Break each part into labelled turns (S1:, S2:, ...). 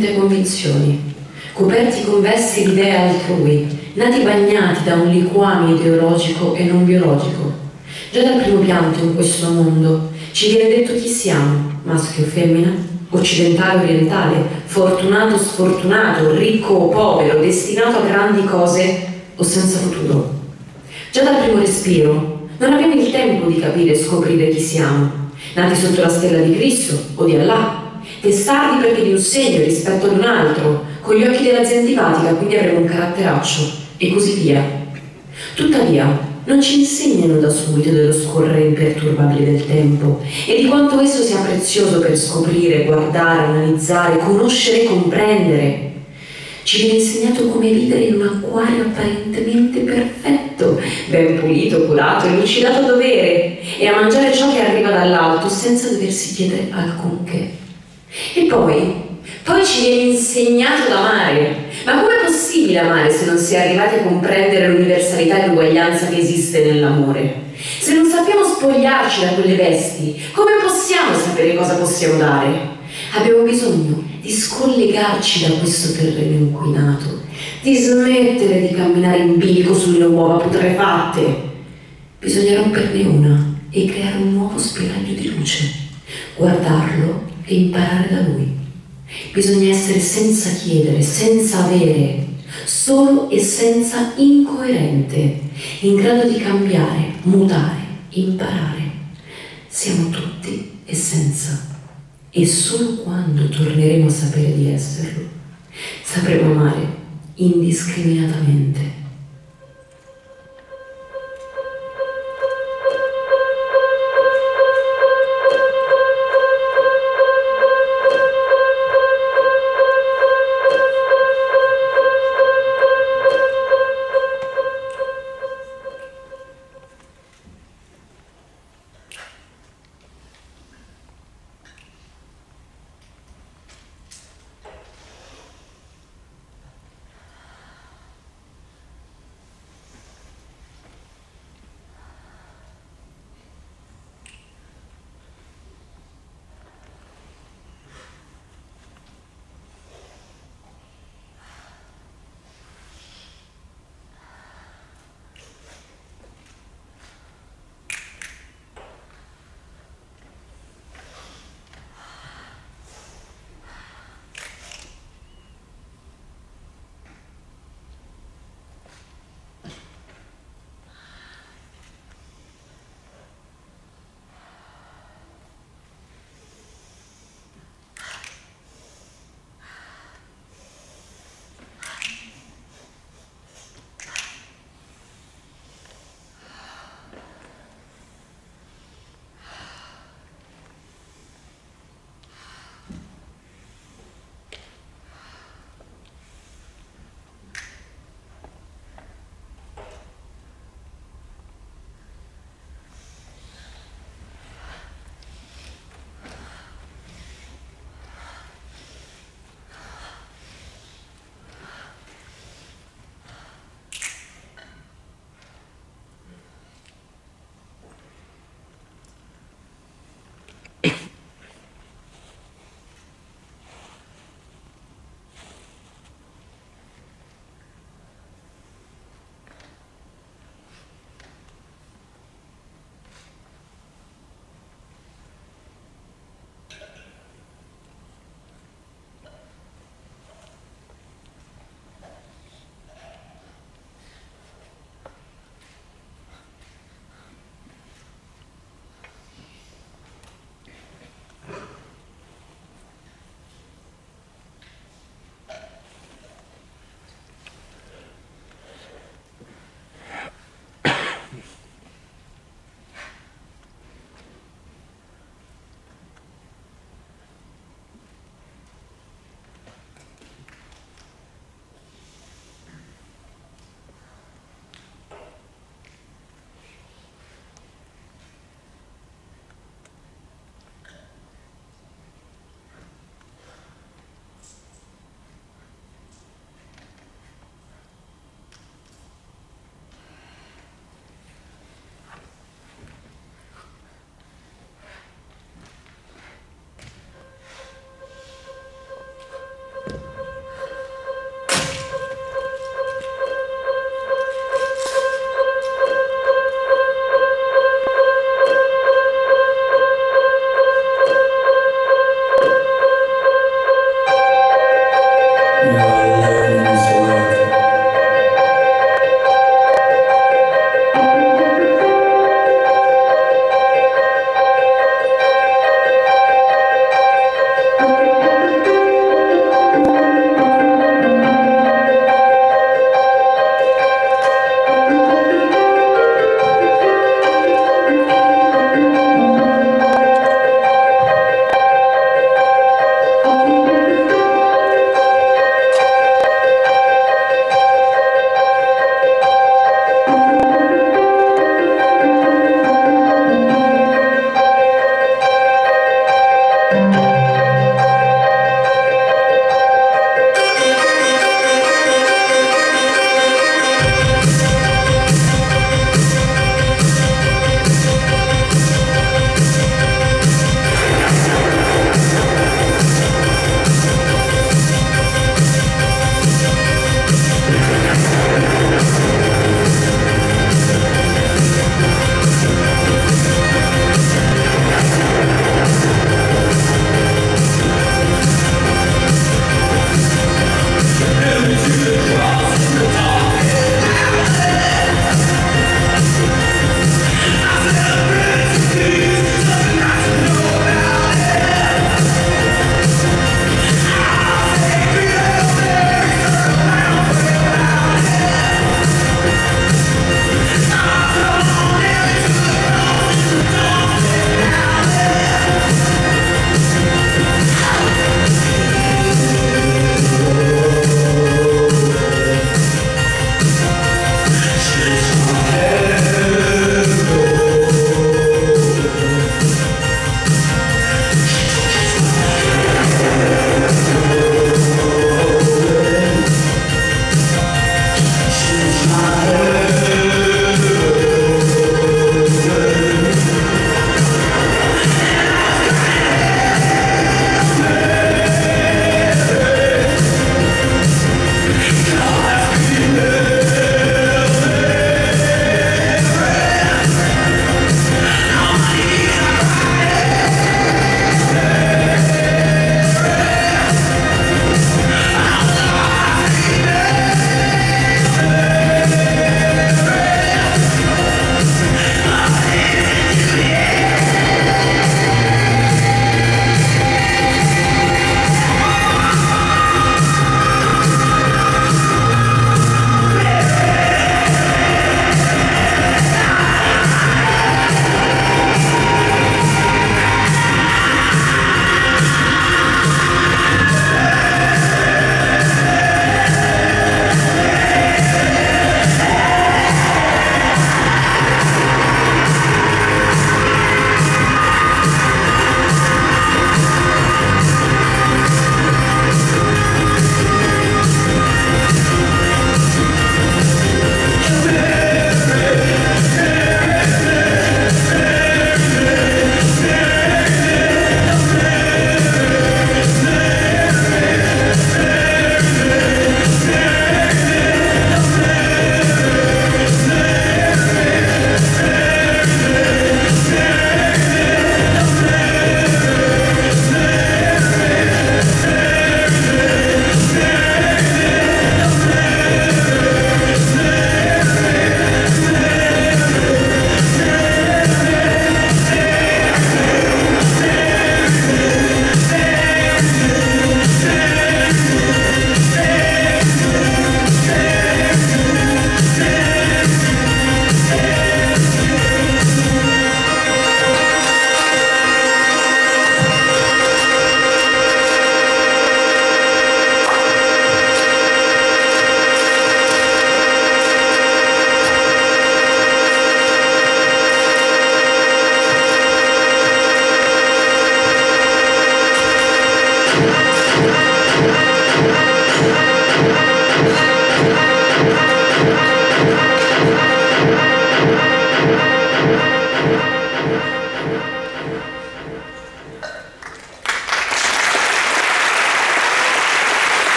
S1: finte convinzioni, coperti con vesti di idee altrui, nati bagnati da un liquame ideologico e non biologico. Già dal primo pianto in questo mondo ci viene detto chi siamo, maschio o femmina, occidentale o orientale, fortunato o sfortunato, ricco o povero, destinato a grandi cose o senza futuro. Già dal primo respiro non abbiamo il tempo di capire e scoprire chi siamo, nati sotto la stella di Cristo o di Allah, testardi perché di un segno rispetto ad un altro, con gli occhi della zia antipatica, quindi avremo un caratteraccio, e così via. Tuttavia, non ci insegnano da subito dello scorrere imperturbabile del tempo e di quanto esso sia prezioso per scoprire, guardare, analizzare, conoscere e comprendere. Ci viene insegnato come vivere in un acquario apparentemente perfetto, ben pulito, curato e lucidato a dovere, e a mangiare ciò che arriva dall'alto senza doversi chiedere alcunché. E poi ci viene insegnato ad amare. Ma com'è possibile amare se non si è arrivati a comprendere l'universalità e l'uguaglianza che esiste nell'amore? Se non sappiamo spogliarci da quelle vesti, come possiamo sapere cosa possiamo dare? Abbiamo bisogno di scollegarci da questo terreno inquinato, di smettere di camminare in bilico sulle uova putrefatte. Bisogna romperne una e creare un nuovo spiraglio di luce, guardarlo e imparare da lui. Bisogna essere senza chiedere, senza avere, solo e senza incoerente, in grado di cambiare, mutare, imparare. Siamo tutti essenza. E solo quando torneremo a sapere di esserlo, sapremo amare indiscriminatamente.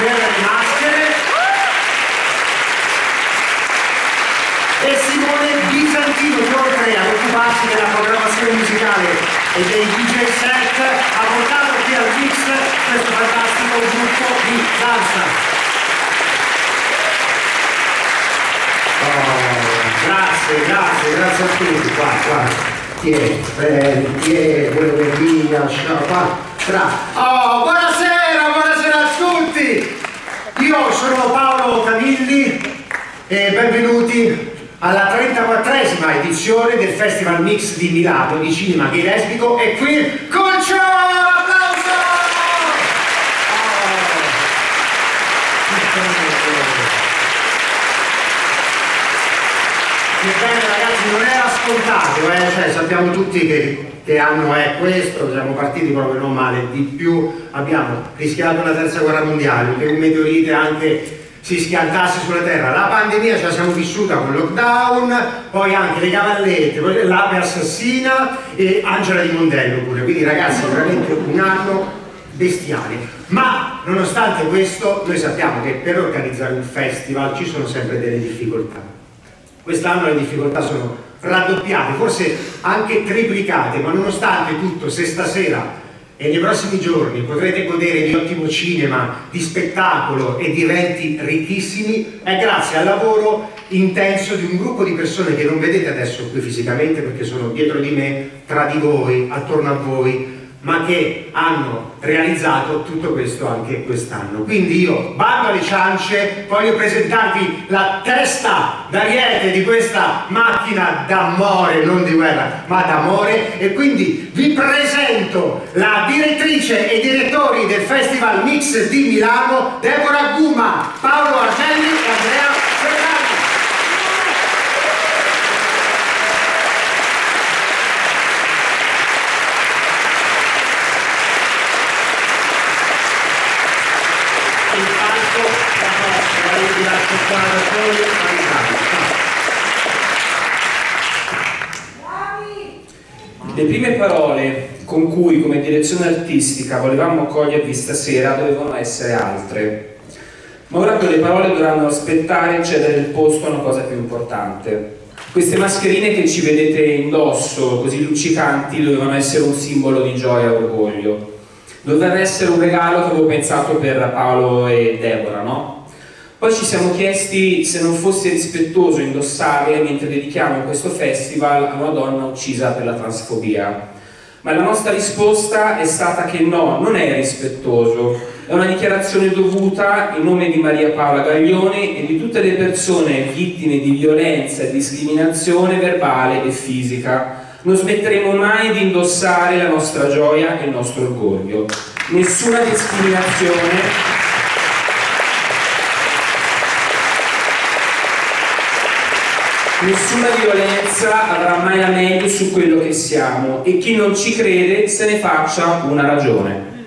S2: Guerra di Maschere e Simone Bizantino, che oltre ad occuparsi della programmazione musicale e dei DJ set ha portato qui al Mix questo fantastico gruppo di danza. Grazie a tutti, qua. Oh, buonasera a tutti! Io sono Paolo Camilli e benvenuti alla 34esima edizione del Festival Mix di Milano di cinema gay lesbico e queer culture! Applauso! Che bene ragazzi, non era scontato, cioè, sappiamo tutti che anno è questo, siamo partiti proprio non male, di più abbiamo rischiato una terza guerra mondiale, che un meteorite anche si schiantasse sulla terra, la pandemia ce la siamo vissuta con il lockdown, poi anche le cavallette, poi l'ape assassina e Angela di Mondello pure, quindi ragazzi veramente un anno bestiale. Ma nonostante questo noi sappiamo che per organizzare un festival ci sono sempre delle difficoltà. Quest'anno le difficoltà sono raddoppiate, forse anche triplicate, ma nonostante tutto, se stasera e nei prossimi giorni potrete godere di ottimo cinema, di spettacolo e di eventi ricchissimi, è grazie al lavoro intenso di un gruppo di persone che non vedete adesso qui fisicamente perché sono dietro di me, tra di voi, attorno a voi, ma che hanno realizzato tutto questo anche quest'anno. Quindi io, bando alle ciance, voglio presentarvi la testa d'ariete di questa macchina d'amore, non di guerra, ma d'amore, e quindi vi presento la direttrice e direttori del Festival Mix di Milano, Deborah Guma, Paolo Argelli e Andrea Ferrari.
S3: Le prime parole con cui come direzione artistica volevamo accogliervi stasera dovevano essere altre, ma ora quelle parole dovranno aspettare e cedere il posto a una cosa più importante. Queste mascherine che ci vedete indosso, così luccicanti, dovevano essere un simbolo di gioia e orgoglio. Doveva essere un regalo che avevo pensato per Paolo e Deborah, no? Poi ci siamo chiesti se non fosse rispettoso indossarle mentre dedichiamo questo festival a una donna uccisa per la transfobia. Ma la nostra risposta è stata che no, non è rispettoso, è una dichiarazione dovuta in nome di Maria Paola Gaglione e di tutte le persone vittime di violenza e discriminazione verbale e fisica. Non smetteremo mai di indossare la nostra gioia e il nostro orgoglio. Nessuna discriminazione. Nessuna violenza avrà mai la meglio su quello che siamo e chi non ci crede se ne faccia una ragione.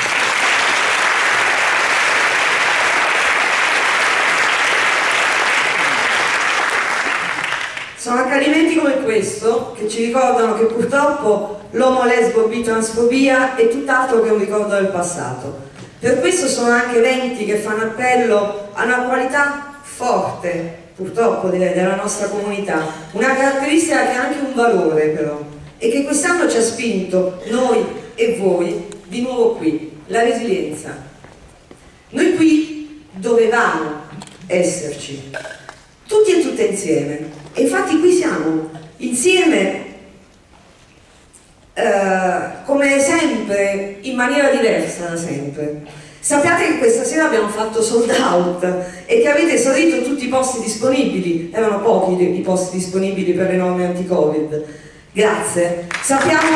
S4: Sono accadimenti come questo che ci ricordano che purtroppo l'omo lesbo bitransfobia è tutt'altro che un ricordo del passato. Per questo sono anche eventi che fanno appello a una qualità forte, purtroppo, della nostra comunità, una caratteristica che ha anche un valore però, e che quest'anno ci ha spinto, noi e voi, di nuovo qui, la resilienza. Noi qui dovevamo esserci, tutti e tutte insieme, e infatti qui siamo, insieme, come sempre, in maniera diversa da sempre. Sappiate che questa sera abbiamo fatto sold out e che avete esaurito tutti i posti disponibili, erano pochi i posti disponibili per le norme anti-Covid. Grazie. Sappiamo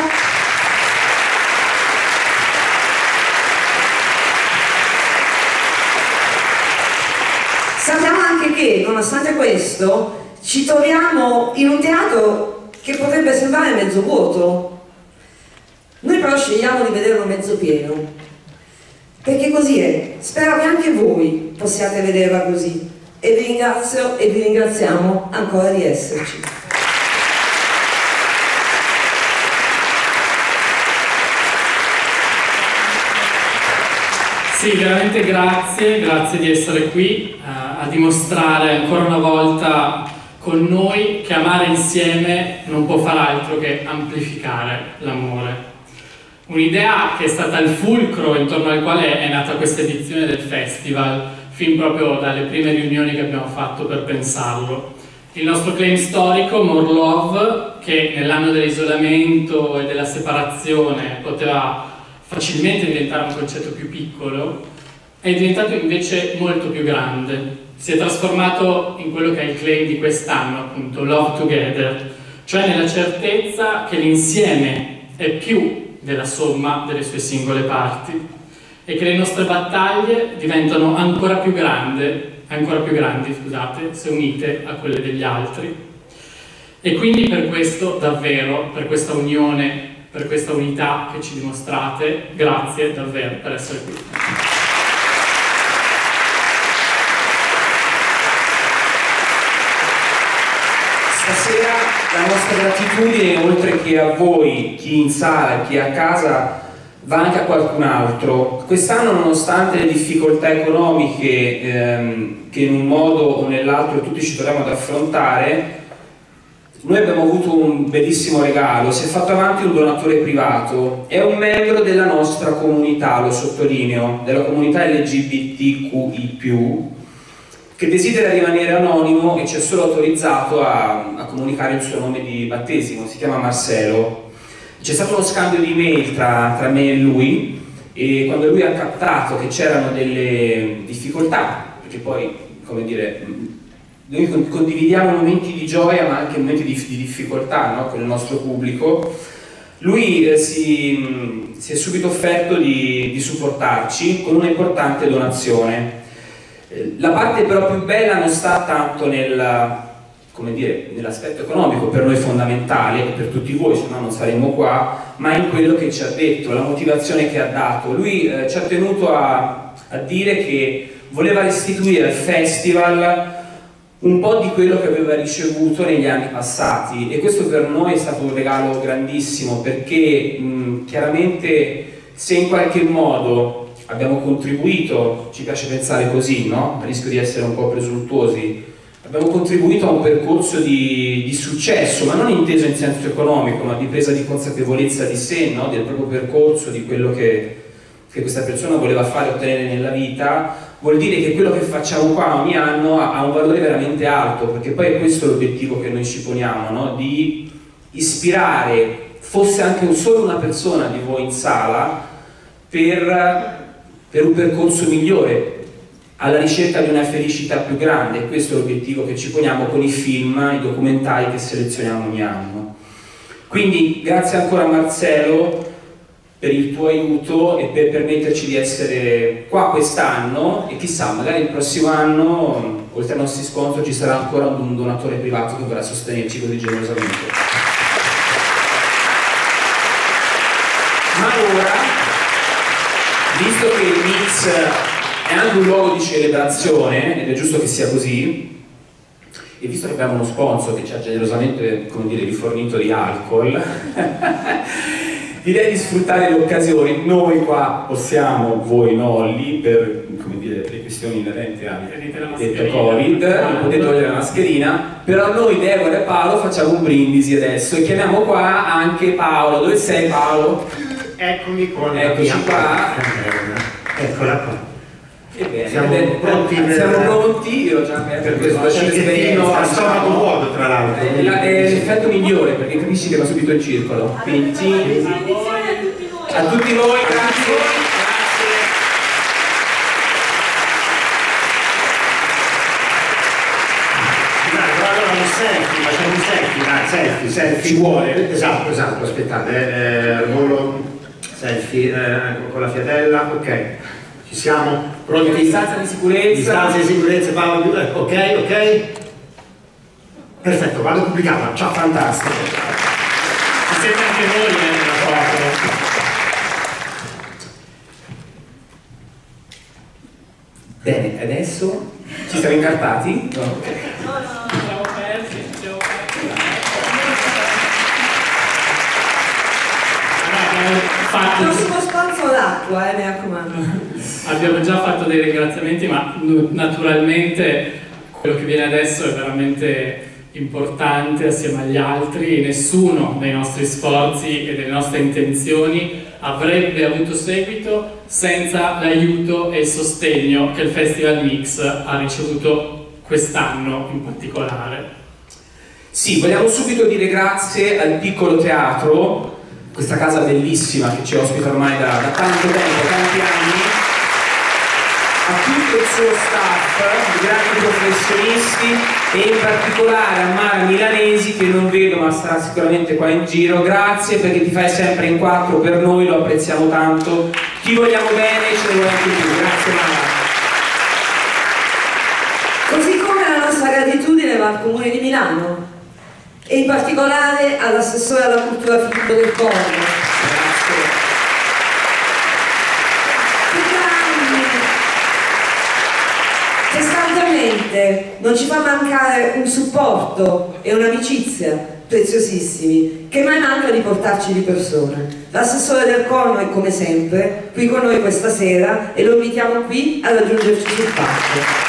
S4: anche che, nonostante questo, ci troviamo in un teatro che potrebbe sembrare mezzo vuoto. Noi però scegliamo di vederlo mezzo pieno. Perché così è, spero che anche voi possiate vederla così e vi ringrazio e vi ringraziamo ancora di esserci.
S5: Sì, veramente grazie di essere qui a dimostrare ancora una volta con noi che amare insieme non può far altro che amplificare l'amore. Un'idea che è stata il fulcro intorno al quale è nata questa edizione del festival, fin proprio dalle prime riunioni che abbiamo fatto per pensarlo. Il nostro claim storico, More Love, che nell'anno dell'isolamento e della separazione poteva facilmente diventare un concetto più piccolo, è diventato invece molto più grande. Si è trasformato in quello che è il claim di quest'anno, appunto, Love Together, cioè nella certezza che l'insieme è più della somma delle sue singole parti e che le nostre battaglie diventano ancora più grandi, se unite a quelle degli altri. E quindi per questo davvero, per questa unione, per questa unità che ci dimostrate, grazie davvero per essere qui.
S3: Stasera la nostra gratitudine, oltre che a voi, chi in sala, chi a casa, va anche a qualcun altro. Quest'anno, nonostante le difficoltà economiche che in un modo o nell'altro tutti ci troviamo ad affrontare, noi abbiamo avuto un bellissimo regalo. Si è fatto avanti un donatore privato, è un membro della nostra comunità, lo sottolineo, della comunità LGBTQI+, che desidera rimanere anonimo e ci è solo autorizzato a comunicare il suo nome di battesimo. Si chiama Marcelo. C'è stato uno scambio di email tra me e lui, e quando lui ha captato che c'erano delle difficoltà, perché poi, come dire, noi condividiamo momenti di gioia ma anche momenti di difficoltà, no? Con il nostro pubblico, lui si è subito offerto di supportarci con una importante donazione. La parte però più bella non sta tanto nell'aspetto economico, per noi fondamentale, e per tutti voi, se no non saremmo qua, ma in quello che ci ha detto, la motivazione che ha dato. Lui ci ha tenuto a dire che voleva restituire al festival un po' di quello che aveva ricevuto negli anni passati, e questo per noi è stato un regalo grandissimo, perché chiaramente se in qualche modo abbiamo contribuito, ci piace pensare così, no? A rischio di essere un po' presuntuosi, abbiamo contribuito a un percorso di successo, ma non inteso in senso economico, ma di presa di consapevolezza di sé, no? Del proprio percorso, di quello che questa persona voleva fare e ottenere nella vita. Vuol dire che quello che facciamo qua ogni anno ha un valore veramente alto, perché poi è questo l'obiettivo che noi ci poniamo, no? Di ispirare, fosse anche solo una persona di voi in sala, per un percorso migliore, alla ricerca di una felicità più grande. E questo è l'obiettivo che ci poniamo con i film, i documentari che selezioniamo ogni anno. Quindi grazie ancora Marcelo per il tuo aiuto e per permetterci di essere qua quest'anno, e chissà, magari il prossimo anno, oltre ai nostri sponsor, ci sarà ancora un donatore privato che vorrà sostenerci così generosamente. Ma ora, visto che il Mix è anche un luogo di celebrazione, ed è giusto che sia così, e visto che abbiamo uno sponsor che ci ha generosamente, come dire, rifornito di alcol, direi di sfruttare le occasioni. Noi qua possiamo, voi no, lì per, come dire, le questioni inerenti al detto Covid, non potete togliere la mascherina, però noi, Deborah e Paolo, facciamo un brindisi adesso e chiamiamo qua anche Paolo. Dove sei, Paolo?
S2: Eccomi qua.
S3: Eccoci qua.
S2: Eccola qua.
S3: Ebbene,
S2: siamo
S3: pronti, io ho già per questo
S2: cicchettino a stomaco vuoto, tra l'altro.
S3: È l'effetto migliore, perché capisci che va subito in circolo. Quindi a tutti voi, grazie.
S2: Allora facciamo un selfie.
S3: Ci vuole.
S2: Esatto, aspettate, volo selfie con la fiatella, ok. Ci siamo pronti?
S3: Distanza di sicurezza.
S2: Paolo, ok. Perfetto, vado pubblicata. Ciao, fantastico.
S5: Ci siete anche voi nella foto.
S3: Bene, adesso ci siamo incartati? No.
S5: Siamo persi. Allora, fatto...
S4: Il prossimo sponsor l'acqua, mi raccomando.
S5: Abbiamo già fatto dei ringraziamenti, ma naturalmente quello che viene adesso è veramente importante assieme agli altri. Nessuno dei nostri sforzi e delle nostre intenzioni avrebbe avuto seguito senza l'aiuto e il sostegno che il Festival Mix ha ricevuto quest'anno in particolare.
S3: Sì, vogliamo subito dire grazie al Piccolo Teatro, questa casa bellissima che ci ospita ormai da tanto tempo, tanti anni, a tutto il suo staff, di grandi professionisti e in particolare a Mara Milanesi, che non vedo ma sarà sicuramente qua in giro. Grazie perché ti fai sempre in quattro per noi, lo apprezziamo tanto, ti vogliamo bene e ce ne vuoi anche più. Grazie Mara.
S4: Così come la nostra gratitudine va al Comune di Milano e in particolare all'assessore alla cultura Filippo Del Corno.
S3: Grazie.
S4: Costantemente non ci fa mancare un supporto e un'amicizia preziosissimi, che mai manca di portarci di persone. L'assessore Del Corno è come sempre qui con noi questa sera e lo invitiamo qui a raggiungerci sul palco.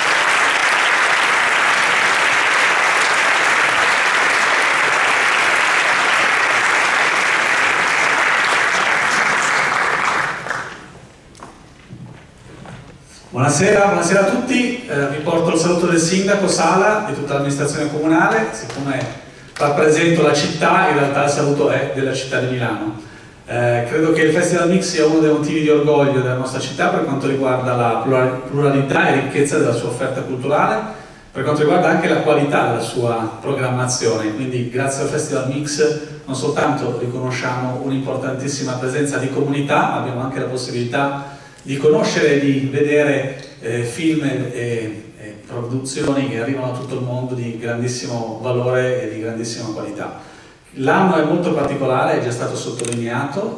S6: Buonasera a tutti, vi porto il saluto del sindaco Sala e tutta l'amministrazione comunale. Siccome rappresento la città, in realtà il saluto è della città di Milano. Credo che il Festival Mix sia uno dei motivi di orgoglio della nostra città per quanto riguarda la pluralità e ricchezza della sua offerta culturale, per quanto riguarda anche la qualità della sua programmazione. Quindi grazie al Festival Mix non soltanto riconosciamo un'importantissima presenza di comunità, ma abbiamo anche la possibilità di conoscere e di vedere film e produzioni che arrivano da tutto il mondo di grandissimo valore e di grandissima qualità. L'anno è molto particolare, è già stato sottolineato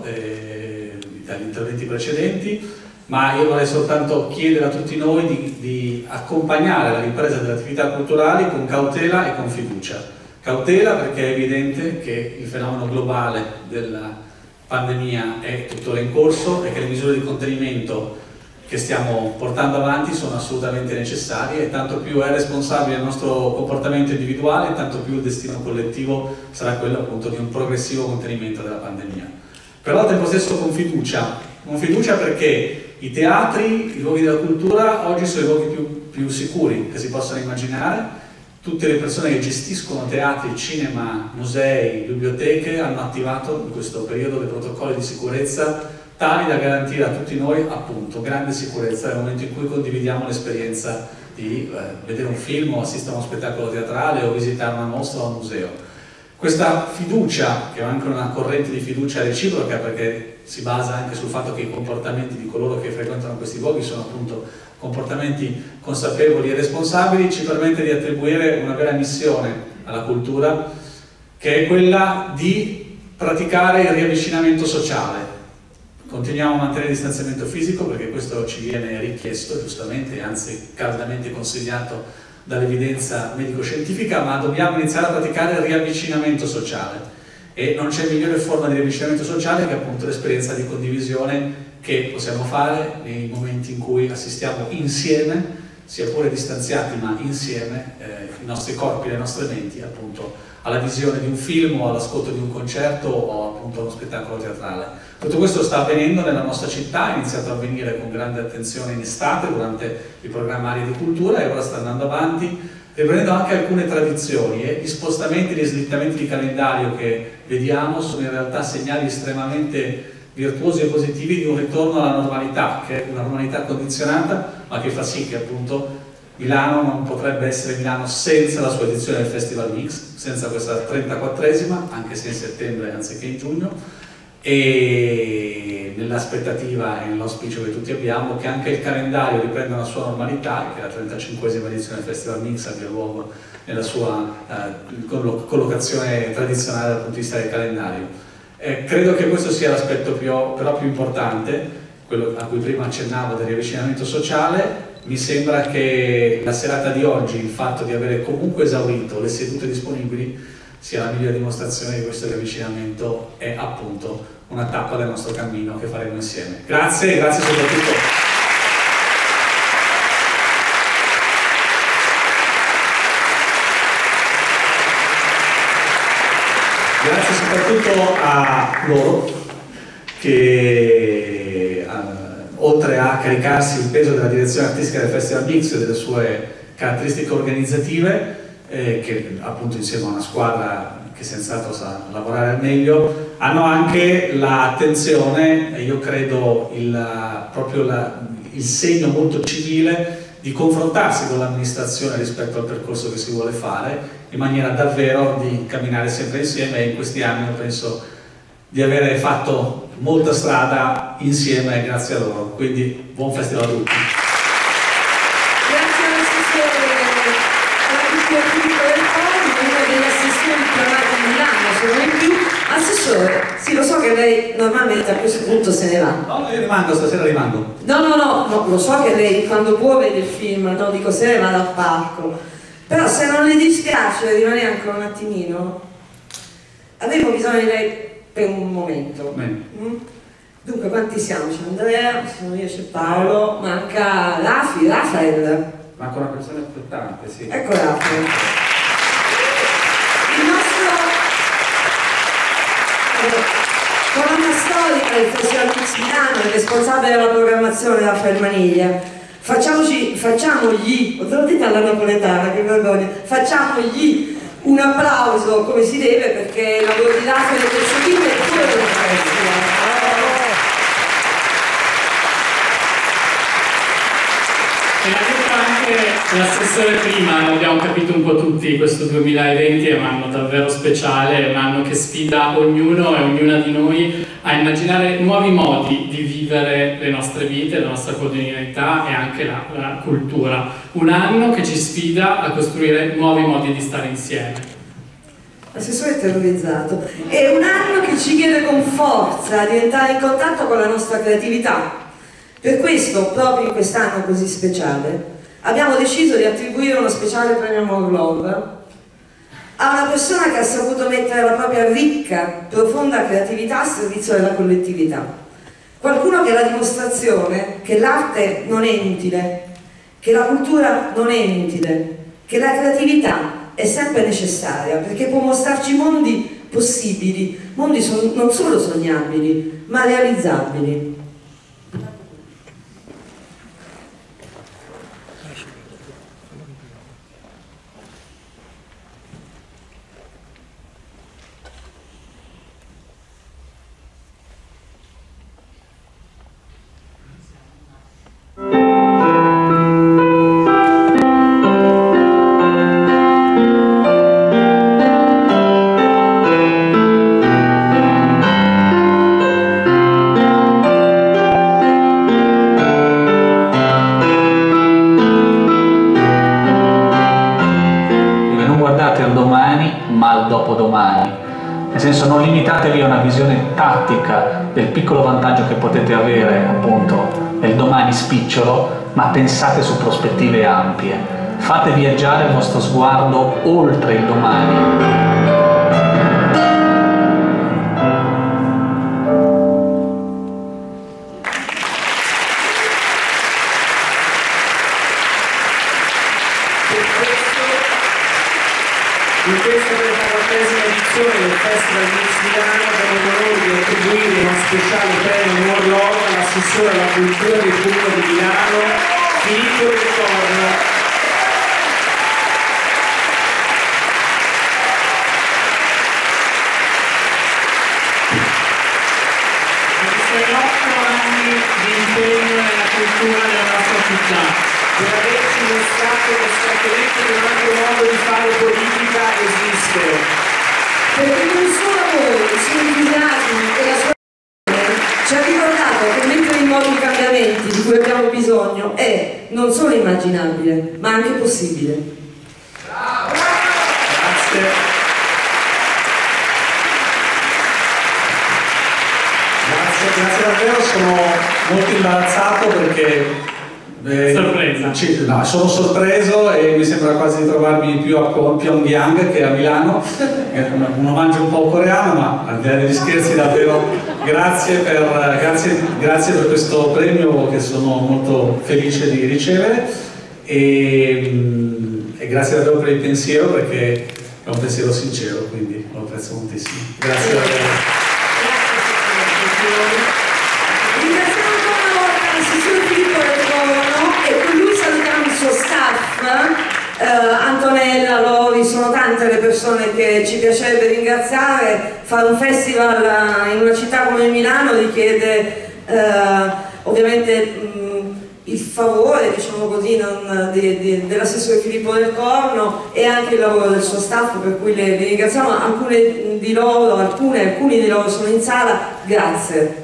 S6: dagli interventi precedenti, ma io vorrei soltanto chiedere a tutti noi di accompagnare la ripresa delle attività culturali con cautela e con fiducia. Cautela perché è evidente che il fenomeno globale della pandemia è tuttora in corso e che le misure di contenimento che stiamo portando avanti sono assolutamente necessarie, e tanto più è responsabile il nostro comportamento individuale, tanto più il destino collettivo sarà quello appunto di un progressivo contenimento della pandemia. Però al tempo stesso con fiducia perché i teatri, i luoghi della cultura oggi sono i luoghi più sicuri che si possano immaginare. Tutte le persone che gestiscono teatri, cinema, musei, biblioteche hanno attivato in questo periodo dei protocolli di sicurezza tali da garantire a tutti noi appunto grande sicurezza nel momento in cui condividiamo l'esperienza di vedere un film o assistere a uno spettacolo teatrale o visitare una mostra o un museo. Questa fiducia, che è anche una corrente di fiducia reciproca perché si basa anche sul fatto che i comportamenti di coloro che frequentano questi luoghi sono appunto comportamenti consapevoli e responsabili, ci permette di attribuire una vera missione alla cultura, che è quella di praticare il riavvicinamento sociale. Continuiamo a mantenere il distanziamento fisico perché questo ci viene richiesto giustamente, anzi caldamente consigliato dall'evidenza medico-scientifica, ma dobbiamo iniziare a praticare il riavvicinamento sociale, e non c'è migliore forma di riavvicinamento sociale che appunto l'esperienza di condivisione che possiamo fare nei momenti in cui assistiamo insieme, sia pure distanziati ma insieme, i nostri corpi e le nostre menti appunto alla visione di un film o all'ascolto di un concerto o appunto a uno spettacolo teatrale. Tutto questo sta avvenendo nella nostra città, è iniziato a avvenire con grande attenzione in estate durante i programmari di cultura e ora sta andando avanti, riprendendo anche alcune tradizioni, e gli spostamenti e gli slittamenti di calendario che vediamo sono in realtà segnali estremamente virtuosi e positivi di un ritorno alla normalità, che è una normalità condizionata, ma che fa sì che appunto Milano non potrebbe essere Milano senza la sua edizione del Festival Mix, senza questa 34esima, anche se in settembre anziché in giugno, e nell'aspettativa e nell'auspicio che tutti abbiamo che anche il calendario riprenda la sua normalità e che la 35esima edizione del Festival Mix abbia luogo nella sua collocazione tradizionale dal punto di vista del calendario. Credo che questo sia l'aspetto però più importante, quello a cui prima accennavo del riavvicinamento sociale. Mi sembra che la serata di oggi, il fatto di avere comunque esaurito le sedute disponibili, sia la migliore dimostrazione di questo riavvicinamento è appunto una tappa del nostro cammino che faremo insieme. Grazie e grazie soprattutto. Grazie soprattutto a loro che oltre a caricarsi il peso della direzione artistica del Festival Mix e delle sue caratteristiche organizzative, che appunto insieme a una squadra che senz'altro sa lavorare al meglio, hanno anche l'attenzione, io credo proprio il segno molto civile di confrontarsi con l'amministrazione rispetto al percorso che si vuole fare, in maniera davvero di camminare sempre insieme, e in questi anni io penso di avere fatto molta strada insieme grazie a loro, quindi buon festival a tutti.
S4: Grazie all'assessore del Forum, uno degli assessori chiamati a Milano, sono in più. Assessore, sì, lo so che lei normalmente a questo punto se ne va.
S6: No, io rimango, stasera rimango.
S4: No, lo so che lei quando può vede il film, no, dico se ne va dal parco, però se non le dispiace rimanere ancora un attimino, avremo bisogno di lei per un momento. Dunque, quanti siamo? C'è Andrea, sono io, c'è Paolo, manca Rafael.
S3: Manca una persona importante, sì.
S4: Ecco Rafael. Il nostro colonna storica del Festival Mix Milano, il responsabile della programmazione Raffaele Maniglia. Facciamogli, te l'ho detto alla napoletana, che vergogna, facciamogli un applauso come si deve, perché il lavoro di Raffaele e del suo team è il cuore del festival.
S5: E l'ha detto anche l'assessore prima, abbiamo capito un po' tutti, questo 2020 è un anno davvero speciale, è un anno che sfida ognuno e ognuna di noi a immaginare nuovi modi di vivere le nostre vite, la nostra quotidianità e anche la cultura. Un anno che ci sfida a costruire nuovi modi di stare insieme.
S4: L'assessore è terrorizzato. È un anno che ci chiede con forza di entrare in contatto con la nostra creatività. Per questo, proprio in quest'anno così speciale, abbiamo deciso di attribuire uno speciale premio More Love a una persona che ha saputo mettere la propria ricca, profonda creatività a servizio della collettività. Qualcuno che è la dimostrazione che l'arte non è inutile, che la cultura non è inutile, che la creatività è sempre necessaria, perché può mostrarci mondi possibili, mondi non solo sognabili, ma realizzabili.
S6: Nel senso, non limitatevi a una visione tattica del piccolo vantaggio che potete avere appunto nel domani spicciolo, ma pensate su prospettive ampie. Fate viaggiare il vostro sguardo oltre il domani.
S3: In questa 34esima edizione del Festival Mix Milano abbiamo l'onore di attribuire uno speciale premio More Love all'assessore alla cultura del Comune di Milano, Filippo Del Corno.
S5: Per 8 anni di impegno nella cultura della nostra città,
S3: per averci mostrato che certamente un altro modo di fare politica esiste.
S4: Perché non solo voi, il suo entusiasmo e la sua ci ha ricordato che mettere in moto i cambiamenti di cui abbiamo bisogno è non solo immaginabile, ma anche possibile.
S3: Bravo! Grazie.
S6: Grazie davvero, sono molto imbarazzato perché
S5: Sorpresa.
S6: No, sono sorpreso e mi sembra quasi di trovarmi più a Pyongyang che a Milano. Un omaggio un po' coreano, ma al di là degli scherzi davvero grazie per questo premio che sono molto felice di ricevere e grazie davvero per il pensiero, perché è un pensiero sincero, quindi lo apprezzo moltissimo. Grazie davvero.
S4: Ringraziamo ancora una volta l'assessore Filippo Del Corno e con lui salutiamo il suo staff, Antonella, Lori, sono tante le persone che ci piacerebbe ringraziare. Fare un festival in una città come Milano richiede ovviamente il favore, diciamo così, dell'assessore Filippo Del Corno e anche il lavoro del suo staff, per cui le ringraziamo. Alcuni di loro sono in sala, grazie.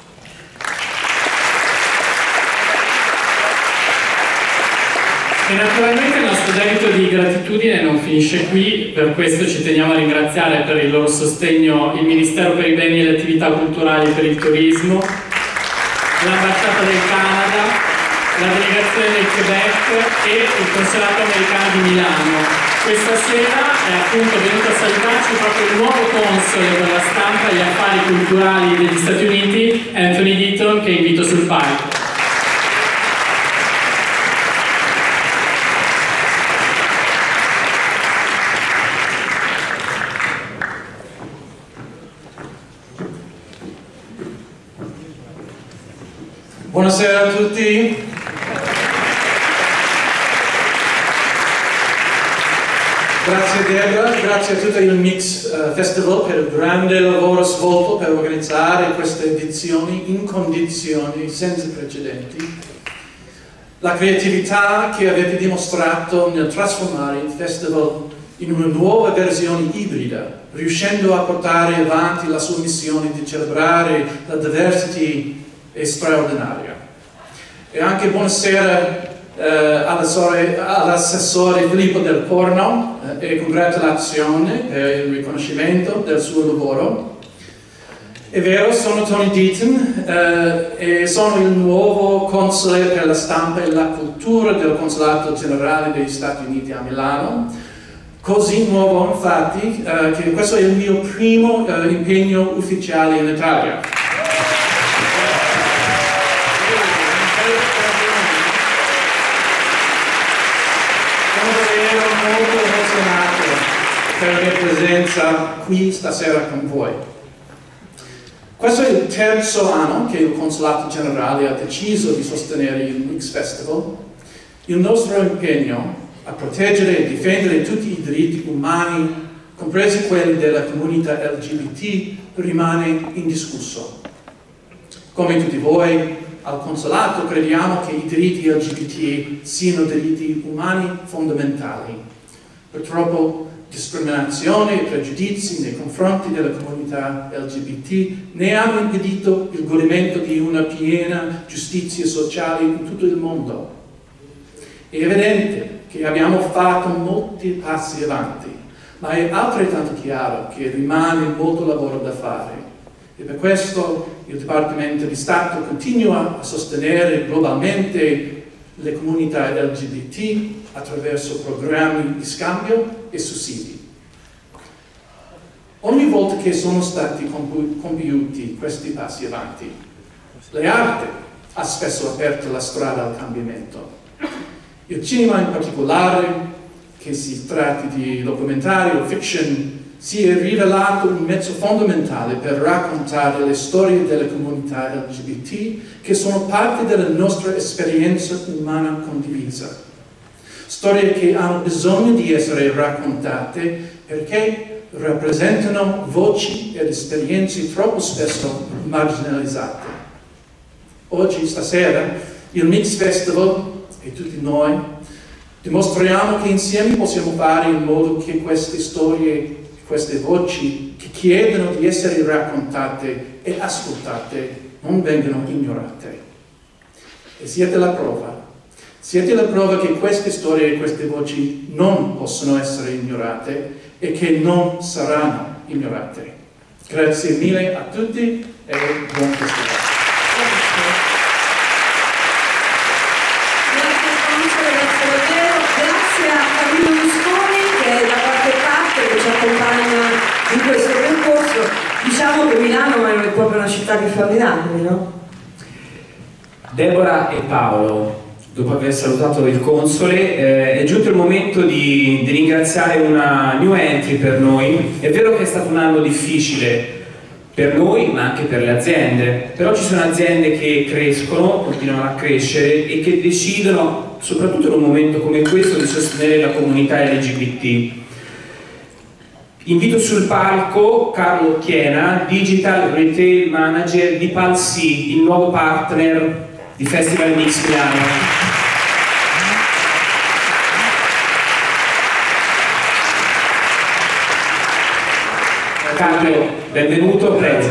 S5: E naturalmente il nostro debito di gratitudine non finisce qui, per questo ci teniamo a ringraziare per il loro sostegno il Ministero per i Beni e le Attività Culturali e per il Turismo, l'Ambasciata del Canada, la Delegazione del Quebec e il Consolato Americano di Milano. Questa sera è appunto venuto a salutarci proprio il nuovo console per la stampa e gli affari culturali degli Stati Uniti, Anthony Deaton, che invito sul palco.
S7: Buonasera a tutti. Grazie Debra, grazie a tutto il Mix Festival per il grande lavoro svolto per organizzare queste edizioni in condizioni senza precedenti. La creatività che avete dimostrato nel trasformare il festival in una nuova versione ibrida, riuscendo a portare avanti la sua missione di celebrare la diversity è straordinaria. E anche buonasera all'assessore Filippo Del Corno e congratulazioni per il riconoscimento del suo lavoro. È vero, sono Tony Deaton e sono il nuovo console per la stampa e la cultura del Consolato Generale degli Stati Uniti a Milano. Così nuovo infatti che questo è il mio primo impegno ufficiale in Italia. Molto emozionato per la mia presenza qui stasera con voi. Questo è il terzo anno che il Consolato Generale ha deciso di sostenere il Mix Festival. Il nostro impegno a proteggere e difendere tutti i diritti umani, compresi quelli della comunità LGBT, rimane indiscusso. Come tutti voi, al Consolato crediamo che i diritti LGBT siano diritti umani fondamentali. Purtroppo discriminazione e pregiudizi nei confronti della comunità LGBT ne hanno impedito il godimento di una piena giustizia sociale in tutto il mondo. È evidente che abbiamo fatto molti passi avanti, ma è altrettanto chiaro che rimane molto lavoro da fare. E per questo il Dipartimento di Stato continua a sostenere globalmente le comunità LGBT attraverso programmi di scambio e sussidi. Ogni volta che sono stati compiuti questi passi avanti, l'arte ha spesso aperto la strada al cambiamento. Il cinema in particolare, che si tratti di documentario o fiction, si è rivelato un mezzo fondamentale per raccontare le storie delle comunità LGBT che sono parte della nostra esperienza umana condivisa. Storie che hanno bisogno di essere raccontate perché rappresentano voci ed esperienze troppo spesso marginalizzate. Oggi, stasera, il Mix Festival e tutti noi dimostriamo che insieme possiamo fare in modo che queste storie, queste voci che chiedono di essere raccontate e ascoltate non vengano ignorate. E siete la prova. Siete la prova che queste storie e queste voci non possono essere ignorate e che non saranno ignorate. Grazie mille a tutti e buon festival.
S4: città che fa miracoli, no?
S3: Deborah e Paolo, dopo aver salutato il console, è giunto il momento di ringraziare una new entry per noi. È vero che è stato un anno difficile per noi, ma anche per le aziende, però ci sono aziende che crescono, continuano a crescere e che decidono, soprattutto in un momento come questo, di sostenere la comunità LGBT. Invito sul palco Carlo Chiena, Digital Retail Manager di Palsy, il nuovo partner di Festival Mix Milano. Carlo, benvenuto, prego.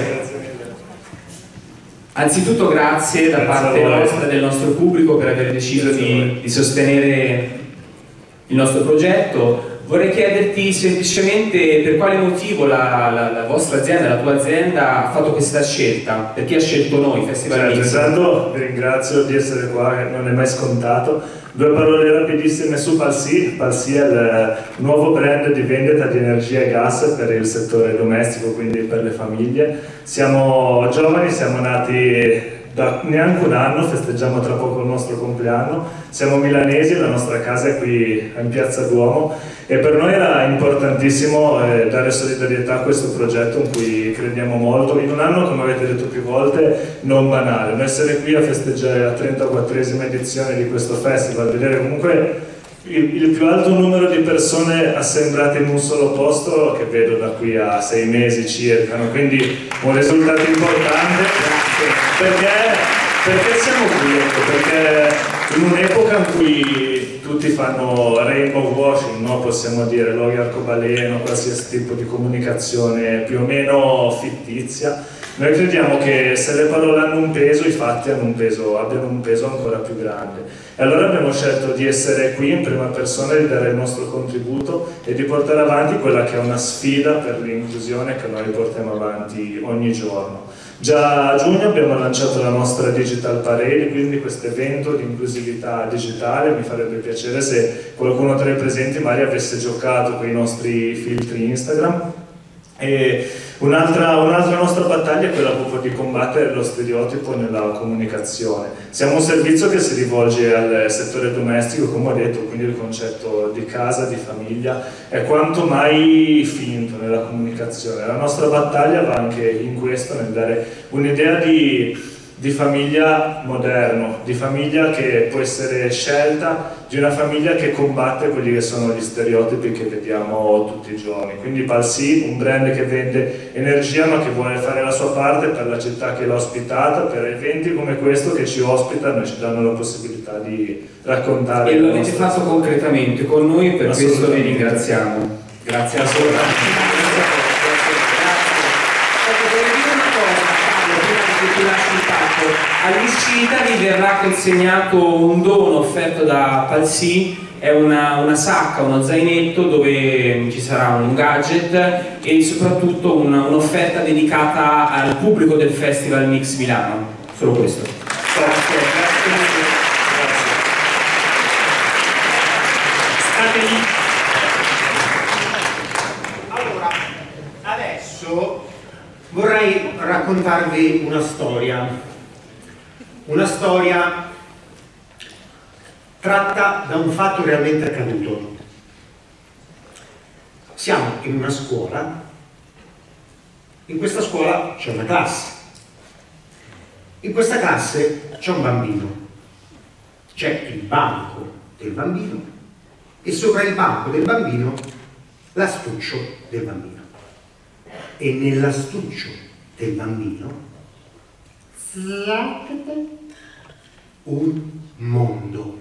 S3: Anzitutto grazie da parte nostra e del nostro pubblico per aver deciso di sostenere il nostro progetto. Vorrei chiederti semplicemente per quale motivo la vostra azienda, la tua azienda ha fatto questa scelta, perché ha scelto noi, Festival Mix.
S8: Intanto vi ringrazio di essere qua, che non è mai scontato. Due parole rapidissime su Palsy. Palsy è il nuovo brand di vendita di energia e gas per il settore domestico, quindi per le famiglie. Siamo giovani, siamo nati da neanche un anno, festeggiamo tra poco il nostro compleanno, siamo milanesi, la nostra casa è qui in Piazza Duomo e per noi era importantissimo dare solidarietà a questo progetto in cui crediamo molto, in un anno, come avete detto più volte, non banale. Essere qui a festeggiare la 34esima edizione di questo festival, vedere comunque il più alto numero di persone assemblate in un solo posto che vedo da qui a 6 mesi circa, no? Quindi un risultato importante. Perché siamo qui? Perché in un'epoca in cui tutti fanno rainbow washing, no? Possiamo dire logo arcobaleno, qualsiasi tipo di comunicazione più o meno fittizia, noi crediamo che se le parole hanno un peso, i fatti abbiano un peso ancora più grande. E allora abbiamo scelto di essere qui in prima persona, di dare il nostro contributo e di portare avanti quella che è una sfida per l'inclusione che noi portiamo avanti ogni giorno. Già a giugno abbiamo lanciato la nostra Digital Parade, quindi questo evento di inclusività digitale. Mi farebbe piacere se qualcuno tra i presenti magari avesse giocato con i nostri filtri Instagram. E un'altra nostra battaglia è quella proprio di combattere lo stereotipo nella comunicazione. Siamo un servizio che si rivolge al settore domestico, come ho detto, quindi il concetto di casa, di famiglia è quanto mai finto nella comunicazione. La nostra battaglia va anche in questo, nel dare un'idea di famiglia moderno, di famiglia che può essere scelta, di una famiglia che combatte quelli che sono gli stereotipi che vediamo tutti i giorni. Quindi Palsy, un brand che vende energia ma che vuole fare la sua parte per la città che l'ha ospitata, per eventi come questo che ci ospitano e ci danno la possibilità di raccontare.
S3: E lo avete fatto concretamente con noi, per questo vi ringraziamo. Grazie a voi. All'uscita vi verrà consegnato un dono offerto da Palsy, è una sacca, uno zainetto dove ci sarà un gadget e soprattutto un'offerta dedicata al pubblico del Festival Mix Milano. Solo questo. Grazie.
S2: State lì. Allora, adesso vorrei raccontarvi una storia tratta da un fatto realmente accaduto. Siamo in una scuola, in questa scuola c'è una classe, in questa classe c'è un bambino, c'è il banco del bambino e sopra il banco del bambino l'astuccio del bambino e nell'astuccio del bambino un mondo.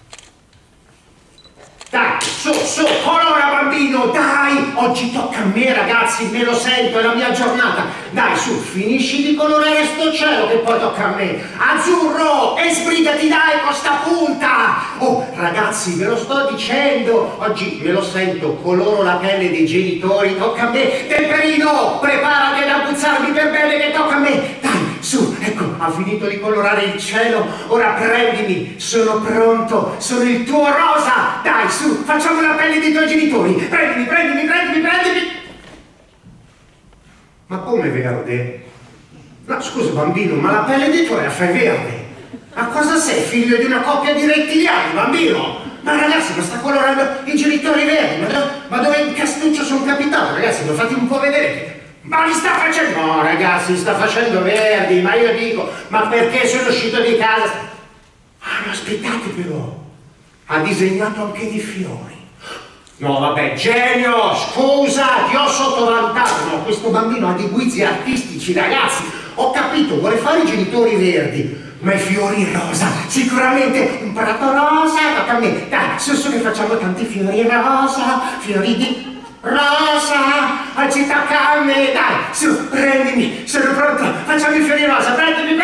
S2: Dai, su, colora bambino, dai! Oggi tocca a me ragazzi, me lo sento, è la mia giornata. Dai, su, finisci di colorare sto cielo che poi tocca a me. Azzurro, e sbrigati dai con sta punta! Oh, ragazzi, ve lo sto dicendo, oggi me lo sento, coloro la pelle dei genitori, tocca a me. Temperino, preparati ad abbuzzarmi per bene che tocca a me. Dai, su, ecco, ha finito di colorare il cielo, ora prendimi, sono pronto, sono il tuo rosa. Dai, su, facciamo la pelle dei tuoi genitori. Prendimi. Ma come verde? No, scusa bambino, ma la pelle di tua la fai verde? Ma cosa sei, figlio di una coppia di rettiliani, bambino? Ma ragazzi, ma sta colorando i genitori verdi, ma dove in castuccio sono capitato, ragazzi? Lo fate un po' vedere. Ma li sta facendo? No, ragazzi, sta facendo verdi, ma io dico, ma perché sono uscito di casa? Ah, ma aspettate però, ha disegnato anche dei fiori. No, vabbè, genio, scusa, ti ho sottovalutato. No, questo bambino ha dei guizzi artistici, ragazzi. Ho capito, vuole fare i genitori verdi, ma i fiori rosa, sicuramente un prato rosa, tocca a me. Dai, su che facciamo tanti fiori rosa, fiori di rosa, ci tocca a me, dai, su, prendimi, sono pronto, facciamo i fiori rosa, prendimi.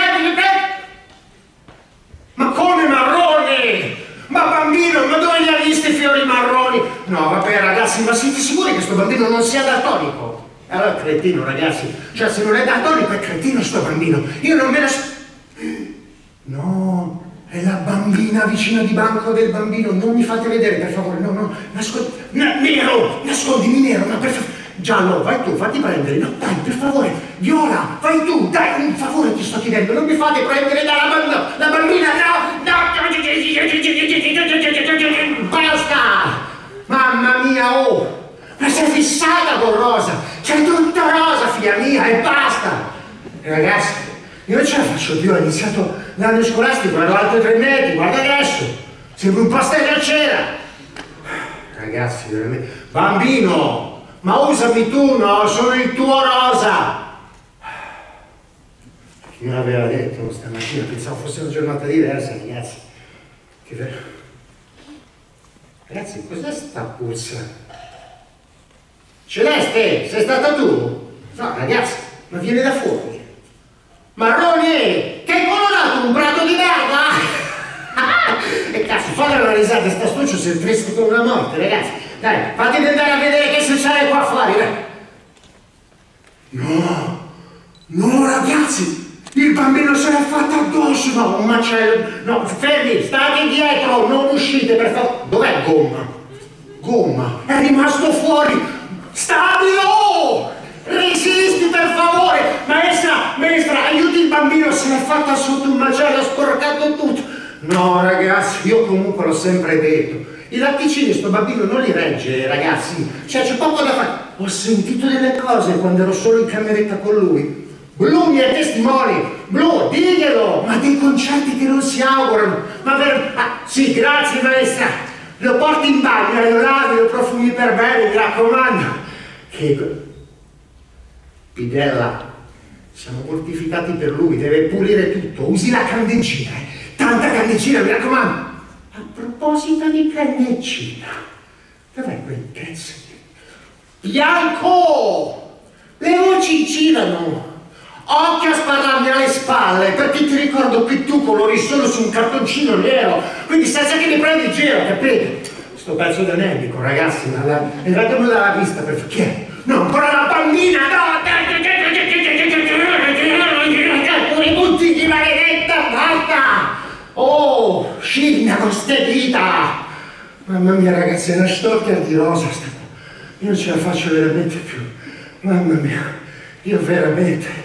S2: Ma come marroni? Ma bambino, ma dove li ha visti i fiori marroni? No, vabbè ragazzi, ma siete sicuri che questo bambino non sia daltonico? Allora è cretino, ragazzi. Cioè, se non è daltonico è cretino sto bambino. Io non me la... No, è la bambina vicino di banco del bambino. Non mi fate vedere, per favore. No, nascondi... Nero, nascondimi nero, no, per favore. Giallo, vai tu, fatti prendere. No, dai, per favore. Viola, vai tu, dai, un favore ti sto chiedendo. Non mi fate prendere dalla bambina. La bambina, no. Basta! Mamma mia, oh! Ma sei fissata con rosa! C'è tutto rosa, figlia mia, e basta! Ragazzi, io non ce la faccio più, ho iniziato l'anno scolastico, ero alto 3 metri, guarda adesso! Sembra un pastello a cera! Ragazzi, veramente... Bambino! Ma usami tu, no? Sono il tuo rosa! Chi me l'aveva detto stamattina? Pensavo fosse una giornata diversa, ragazzi. Che vero. Ragazzi, cos'è sta puzza? Celeste, sei stata tu? No, ragazzi, ma viene da fuori. Marrone, che hai colorato un prato di merda? E cazzo, fate una risata, sta stuccio si è triste come una morte, ragazzi. Dai, fatemi andare a vedere che succede qua fuori, dai. No, ragazzi. Il bambino se l'è fatto addosso, no, un macello, no, fermi, state dietro, non uscite per favore. Dov'è Gomma? È rimasto fuori, stabilo, resisti per favore, maestra, aiuti il bambino, se l'è fatta sotto un macello, ha sporcato tutto. No ragazzi, io comunque l'ho sempre detto, i latticini sto bambino non li regge ragazzi, cioè c'è poco da fare. Ho sentito delle cose quando ero solo in cameretta con lui. Blu mi è testimone, Blu, diglielo, ma dei concerti che non si augurano, ma sì, grazie maestra, lo porti in bagno, lo lavi, lo profumi per bene, mi raccomando. Pidella, siamo mortificati per lui, deve pulire tutto, usi la candeggina, tanta candeggina, mi raccomando. A proposito di candeggina, dov'è quel pezzo? Bianco, le voci girano. Occhio a spararmi alle spalle, perché ti ricordo che tu colori solo su un cartoncino nero, quindi senza che mi prendi in giro, capite? Sto pezzo d'anemico, ragazzi, levatemi dalla vista, per chi è? No, ancora la bambina, no! Pure butti, maledetta, basta! Oh, scigna con ste dita! Mamma mia, ragazzi, è una stalker di rosa, io non ce la faccio veramente più. Mamma mia, io veramente...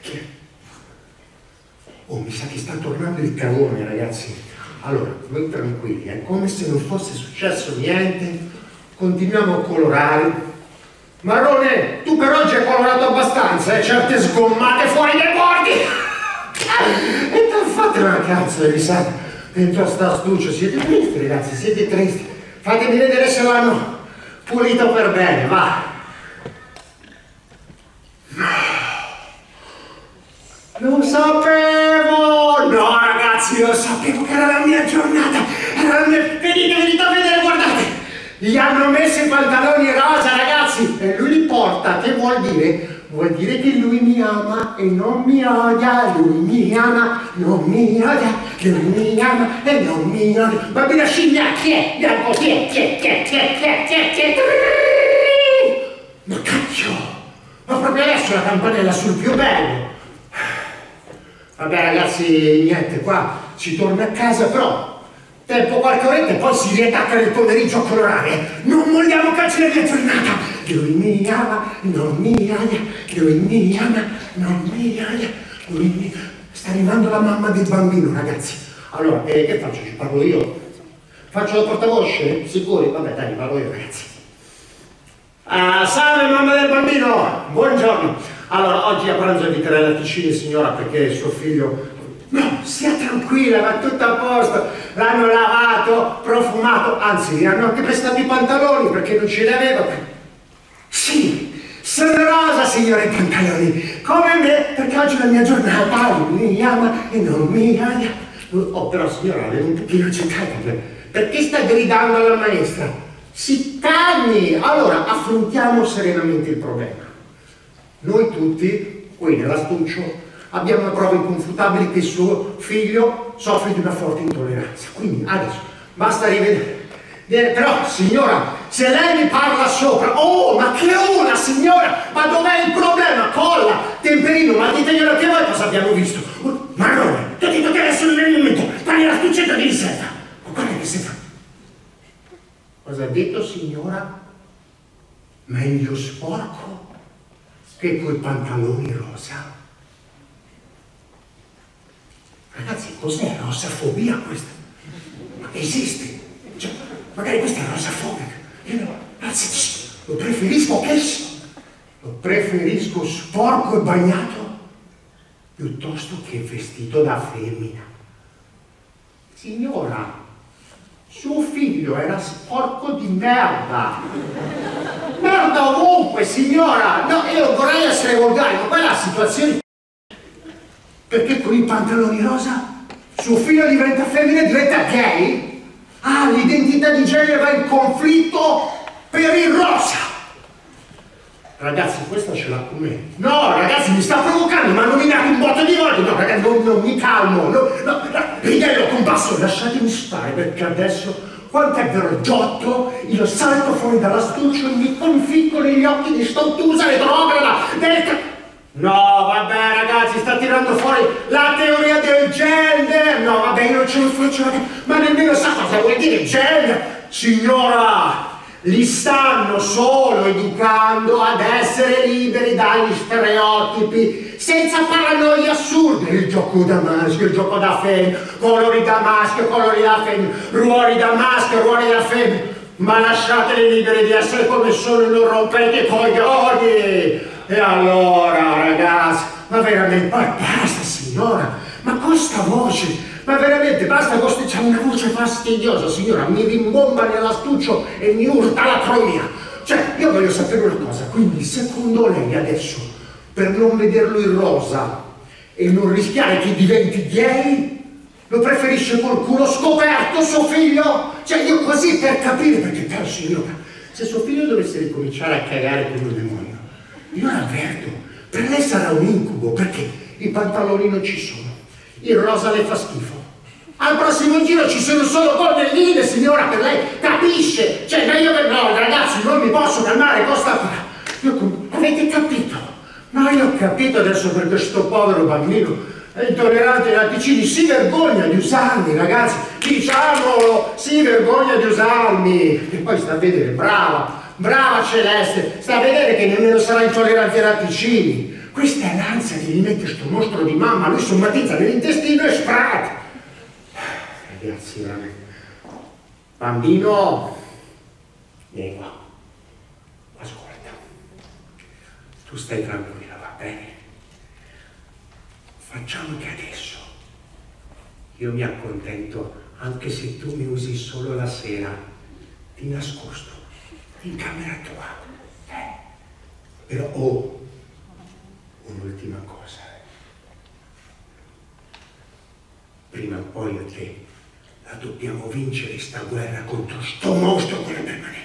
S2: Oh, mi sa che sta tornando il cagone, ragazzi. Allora, voi tranquilli, è come se non fosse successo niente. Continuiamo a colorare. Marrone, tu per oggi hai colorato abbastanza, certe sgommate fuori dai bordi. E fate una cazzo di risata dentro a sta stuccio. Siete tristi, ragazzi, siete tristi. Fatemi vedere se l'hanno pulito per bene, va. Lo sapevo! No ragazzi, lo sapevo che era la mia giornata! Era la mia... Venite a vedere, guardate! Gli hanno messo i pantaloni rosa, ragazzi! E lui li porta, che vuol dire? Vuol dire che lui mi ama e non mi odia, lui mi ama, non mi odia, lui mi ama e non mi odia. Bambina scimmia, chi è? Bianco, chi è? Ma cacchio! Ma proprio adesso la campanella sul più bello! Vabbè ragazzi, niente, qua si torna a casa, però tempo qualche oretta e poi si riattacca nel pomeriggio a colorare. Non vogliamo cancellare la giornata. Lui mi ama, non mi odia, lui mi ama, non mi odia, sta arrivando la mamma del bambino, ragazzi. Allora, che faccio? Ci parlo io? Faccio la portavoce? Sicuri? Vabbè, dai, parlo io, ragazzi. Salve mamma del bambino, buongiorno. Allora, oggi a pranzo inviterei la latticini, signora, perché suo figlio... No, stia tranquilla, va tutto a posto. L'hanno lavato, profumato, anzi, gli hanno anche prestato i pantaloni perché non ce li aveva. Sì, sono rosa, signora, i pantaloni, come me, perché oggi è la mia giornata, lui mi ama e non mi ama. Oh, però signora, è un pochino agitata, perché sta gridando alla maestra? Si calmi! Allora, affrontiamo serenamente il problema. Noi tutti, qui nell'astuccio, abbiamo prove inconfutabili che suo figlio soffre di una forte intolleranza. Quindi, adesso, basta rivedere. Però, signora, se lei mi parla sopra, oh, ma che una, signora! Ma dov'è il problema? Colla, temperino, ma diteglielo anche voi cosa abbiamo visto. Marrone, ti ho detto che adesso non è il momento, tagli la stuccetta di riserva. Ma guarda che si fa. Cosa ha detto, signora? Meglio sporco che coi pantaloni rosa. Ragazzi, cos'è rosafobia questa? Ma esiste? Cioè, magari questa è rosafobica. Io no, anzi, lo preferisco lo preferisco sporco e bagnato piuttosto che vestito da femmina. Signora, suo figlio era sporco di merda. Merda ovunque, signora. No, io vorrei essere volgare, ma quella è la situazione. Perché con i pantaloni rosa suo figlio diventa femmina e diventa gay? Ah, l'identità di genere va in conflitto per il rosa. Ragazzi, questa ce l'ha con me. No, ragazzi, mi sta provocando, mi hanno nominato un botto di volte. No, ragazzi, non mi calmo. No, ridello con basso, lasciatemi stare, perché adesso, quanto è vergiotto, io salto fuori dall'astuccio e mi conficco negli occhi di st'ottusa retrograda del... No, vabbè, ragazzi, sta tirando fuori la teoria del gender. No, vabbè, io non ce lo faccio, ma nemmeno sa cosa vuol dire gender. Signora, li stanno solo educando ad essere liberi dagli stereotipi, senza paranoie assurde. Il gioco da maschio, il gioco da femmina, colori da maschio, colori da femmina, ruoli da maschio, ruoli da femmina. Ma lasciateli liberi di essere come sono, non rompete i coglioni. E allora, ragazzi, ma veramente, ma basta, signora, ma con sta voce, ma veramente basta, c'è una voce fastidiosa, signora, mi rimbomba nell'astuccio e mi urta la cromia. Cioè, io voglio sapere una cosa, quindi secondo lei adesso, per non vederlo in rosa e non rischiare che diventi gay, lo preferisce col culo scoperto suo figlio? Cioè, io così per capire, perché però, signora, se suo figlio dovesse ricominciare a cagare come un demonio, io l'avverto, per lei sarà un incubo, perché i pantaloni non ci sono, il rosa le fa schifo. Al prossimo giro ci sono solo cornelline, signora, per lei, capisce? Cioè, no, ragazzi, non mi posso calmare, costa qua. Avete capito? No, io ho capito adesso perché sto povero bambino è intollerante ai latticini, si vergogna di usarmi, ragazzi, diciamolo, si vergogna di usarmi. E poi sta a vedere, brava Celeste, sta a vedere che nemmeno sarà intollerante ai latticini. Questa è l'ansia che gli mette sto mostro di mamma, lui somatizza nell'intestino e sprat. Ragazzi, veramente. Bambino, vieni qua, ascolta, tu stai tranquilla, va bene? Facciamo che adesso io mi accontento anche se tu mi usi solo la sera, di nascosto, in camera tua. Però un'ultima cosa. Prima o poi io e te la dobbiamo vincere sta guerra contro sto mostro con le permanenti.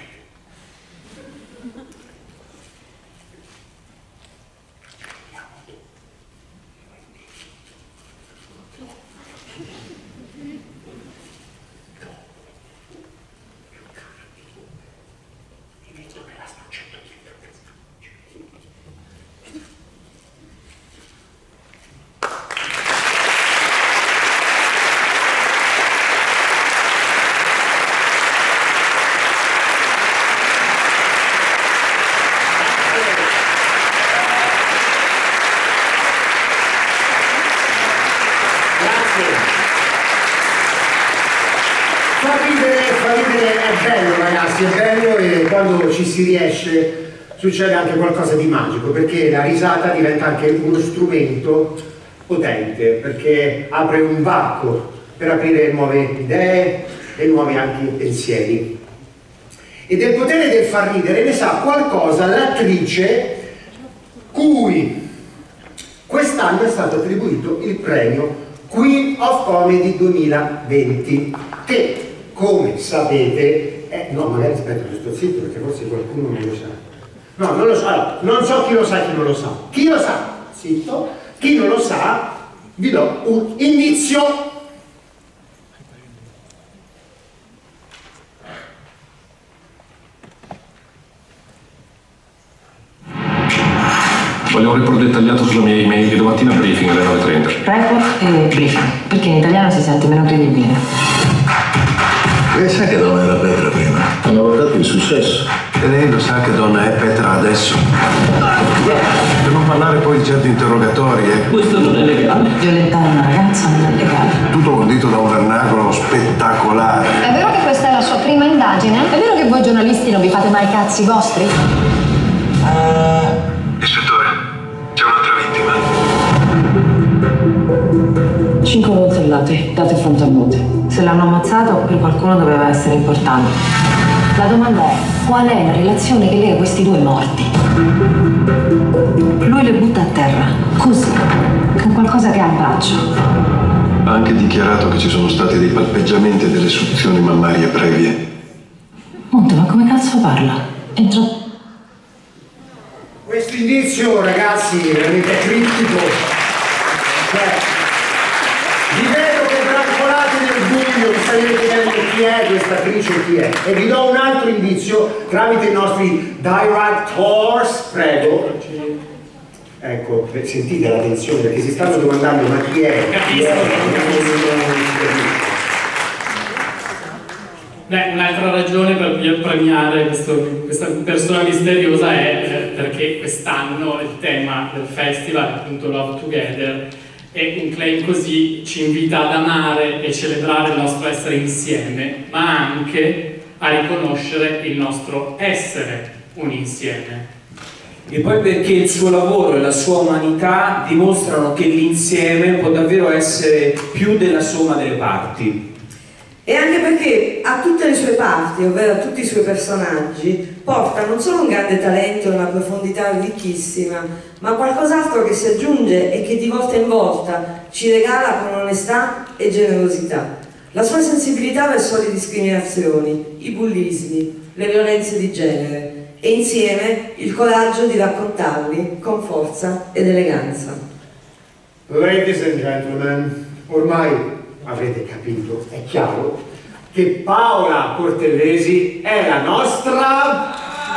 S2: ragazzi, è bello, e quando ci si riesce succede anche qualcosa di magico, perché la risata diventa anche uno strumento potente, perché apre un varco per aprire nuove idee e nuovi anche pensieri. E del potere del far ridere ne sa qualcosa l'attrice cui quest'anno è stato attribuito il premio Queen of Comedy 2020, che, come sapete, no, magari aspetta, sto zitto perché forse qualcuno non lo sa. No, non lo so, allora, non so chi lo sa e chi non lo sa. Chi lo sa, zitto, chi non lo sa, vi do un indizio.
S9: Voglio un report dettagliato sulla mia email di domattina, briefing alle 9:30.
S10: Report e briefing, perché in italiano si sente meno credibile.
S11: Lei sa che donna era Petra prima? Hanno lavorato il successo. E lei lo sa che donna è Petra adesso? Per non parlare poi di certi interrogatori,
S10: Questo non è legale. Violentare una ragazza non è legale.
S11: Tutto condito da un vernacolo spettacolare.
S12: È vero che questa è la sua prima indagine? È vero che voi giornalisti non vi fate mai i cazzi vostri?
S11: Ispettore, c'è un'altra vittima.
S10: 5 coltellate, date frontalmente. Se l'hanno ammazzato, per qualcuno doveva essere importante. La domanda è, qual è la relazione che lega questi due morti? Lui le butta a terra, così, con qualcosa che ha al braccio.
S11: Ha anche dichiarato che ci sono stati dei palpeggiamenti e delle suzioni mammarie previe.
S10: Monte, ma come cazzo parla? Entra...
S2: Questo indizio, ragazzi, è veramente criptico. Vi vedo che brancolate nel buio, vi state chiedendo chi è questa attrice, chi è. E vi do un altro indizio tramite i nostri directors, prego. Ecco, sentite la tensione, perché si stanno domandando ma chi è? Chi è?
S5: Beh, un'altra ragione per premiare questa persona misteriosa è perché quest'anno il tema del festival è appunto Love Together, e un claim così ci invita ad amare e celebrare il nostro essere insieme, ma anche a riconoscere il nostro essere un insieme.
S3: E poi perché il suo lavoro e la sua umanità dimostrano che l'insieme può davvero essere più della somma delle parti.
S4: E anche perché a tutte le sue parti, ovvero a tutti i suoi personaggi, porta non solo un grande talento e una profondità ricchissima, ma qualcos'altro che si aggiunge e che di volta in volta ci regala con onestà e generosità. La sua sensibilità verso le discriminazioni, i bullismi, le violenze di genere, e insieme il coraggio di raccontarli con forza ed eleganza.
S2: Ladies and gentlemen, ormai avrete capito, è chiaro, che Paola Cortellesi è la nostra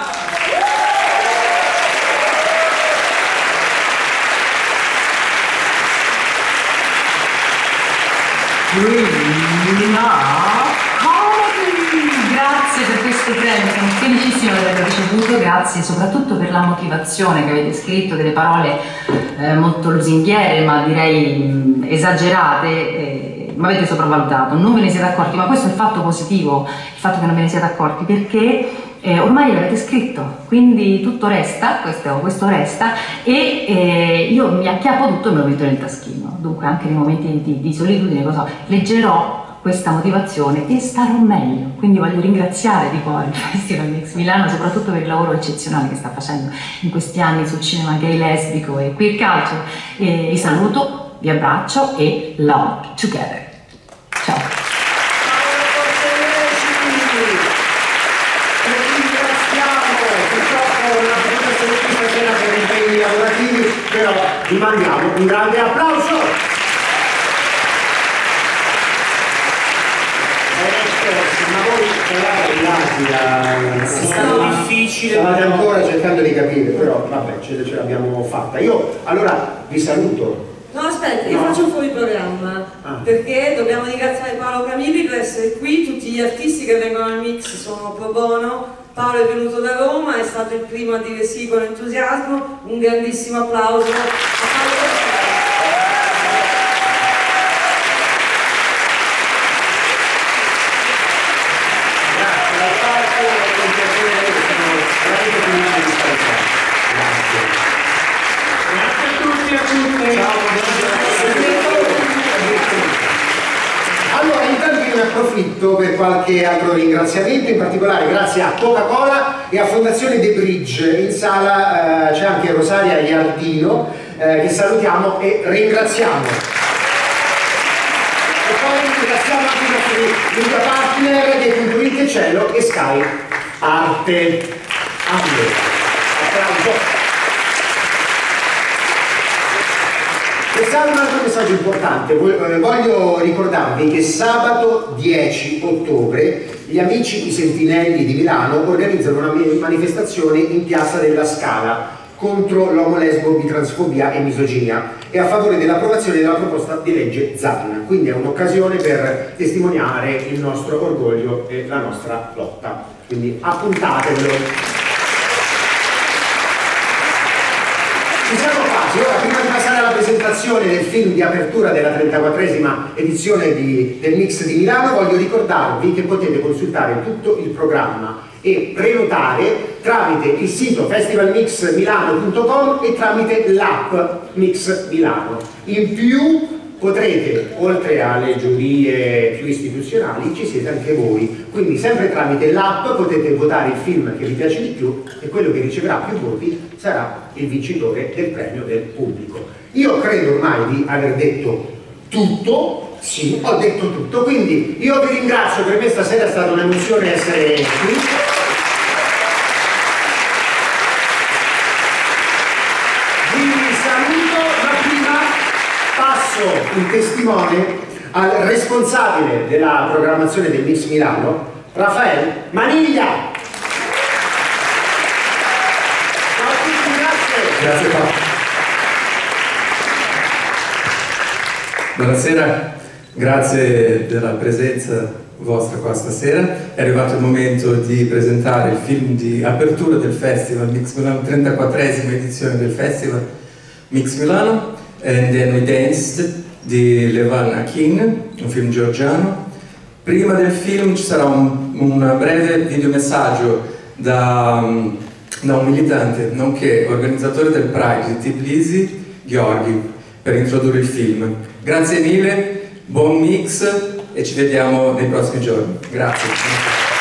S10: Grazie per questo premio, sono felicissima di averlo ricevuto, grazie soprattutto per la motivazione che avete scritto, delle parole molto lusinghiere, ma direi esagerate, ma avete sopravvalutato, non ve ne siete accorti, ma questo è il fatto positivo, il fatto che non ve ne siete accorti, perché ormai l'avete scritto, quindi tutto resta, questo resta, e io mi acchiappo tutto e me lo metto nel taschino, dunque anche nei momenti di solitudine, leggerò questa motivazione e starò meglio, quindi voglio ringraziare di cuore il Festival Mix Milano, soprattutto per il lavoro eccezionale che sta facendo in questi anni sul cinema gay, lesbico e queer culture, e vi saluto, vi abbraccio e love together. Ciao.
S2: Però vi mandiamo un grande applauso. Ma voi
S3: è stato difficile,
S2: state ancora cercando di capire, però vabbè, ce l'abbiamo fatta. Io allora vi saluto.
S4: No, aspetta, io faccio un fuori programma, perché dobbiamo ringraziare Paolo Camilli per essere qui, tutti gli artisti che vengono al Mix sono pro bono. Paolo è venuto da Roma, è stato il primo a dire sì con entusiasmo, un grandissimo applauso a Paolo.
S2: Grazie. approfitto per qualche altro ringraziamento, in particolare grazie a Coca-Cola e a Fondazione The Bridge. In sala c'è anche Rosaria Iardino, che salutiamo e ringraziamo. E poi ringraziamo anche i nostri media partner dei Puntuiti e Cielo e Sky Arte. Applauso. Quest'anno un altro messaggio importante, voglio ricordarvi che sabato 10 ottobre gli amici I Sentinelli di Milano organizzano una manifestazione in Piazza della Scala contro l'omo, lesbo, bitransfobia e misoginia e a favore dell'approvazione della proposta di legge Zan. Quindi è un'occasione per testimoniare il nostro orgoglio e la nostra lotta. Quindi appuntatevelo. Ci siamo quasi, ora prima di passare alla presentazione del film di apertura della 34esima edizione del Mix di Milano, voglio ricordarvi che potete consultare tutto il programma e prenotare tramite il sito festivalmixmilano.com e tramite l'app Mix Milano. In più potrete, oltre alle giurie più istituzionali, ci siete anche voi, quindi sempre tramite l'app potete votare il film che vi piace di più e quello che riceverà più voti sarà il vincitore del premio del pubblico. Io credo ormai di aver detto tutto, sì, ho detto tutto, quindi io vi ringrazio, per me stasera è stata un'emozione essere qui. Il testimone al responsabile della programmazione del Mix Milano, Raffaele Maniglia. Ciao a tutti, grazie.
S13: Grazie Paolo. Buonasera, grazie della presenza vostra qua stasera. È arrivato il momento di presentare il film di apertura del Festival Mix Milano, 34esima edizione del Festival Mix Milano. And Then We Danced di Levan Akin, un film georgiano. Prima del film ci sarà un breve videomessaggio da un militante, nonché organizzatore del Pride di Tbilisi, Gheorghi, per introdurre il film. Grazie mille, buon mix e ci vediamo nei prossimi giorni. Grazie.